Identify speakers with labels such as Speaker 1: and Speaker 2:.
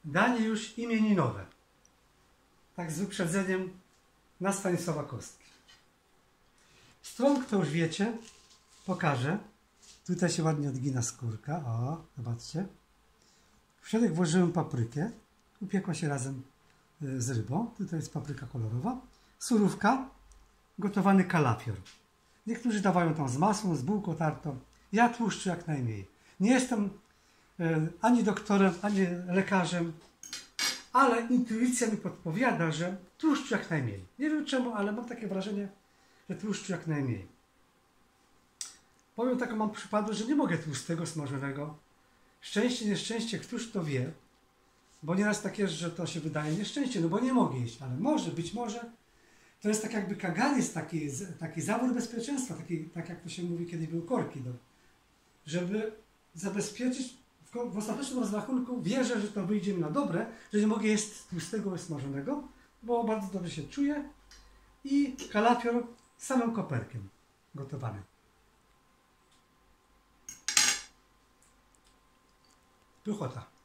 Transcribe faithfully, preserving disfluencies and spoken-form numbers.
Speaker 1: danie już imieninowe. Tak z wyprzedzeniem na Stanisława Kostki. Strąg to już wiecie, pokażę. Tutaj się ładnie odgina skórka. O, zobaczcie. W środek włożyłem paprykę. Upiekła się razem z rybą. Tutaj jest papryka kolorowa. Surówka, gotowany kalafior. Niektórzy dawają tam z masłem, z bułką tartą. Ja tłuszczu jak najmniej. Nie jestem e, ani doktorem, ani lekarzem, ale intuicja mi podpowiada, że tłuszczu jak najmniej. Nie wiem czemu, ale mam takie wrażenie, że tłuszczu jak najmniej. Powiem taką mam przypadłość, że nie mogę tłustego, smażonego. Szczęście, nieszczęście, któż to wie. Bo nieraz tak jest, że to się wydaje nieszczęście, no bo nie mogę jeść, ale może, być może to jest tak jakby kaganiec, taki, taki zawór bezpieczeństwa, taki, tak jak to się mówi, kiedy były korki. No. Żeby zabezpieczyć, w, w ostatecznym rozrachunku wierzę, że to wyjdzie mi na dobre, że nie mogę jeść tłustego, smażonego, bo bardzo dobrze się czuję i kalafior samym koperkiem gotowany. Pychota.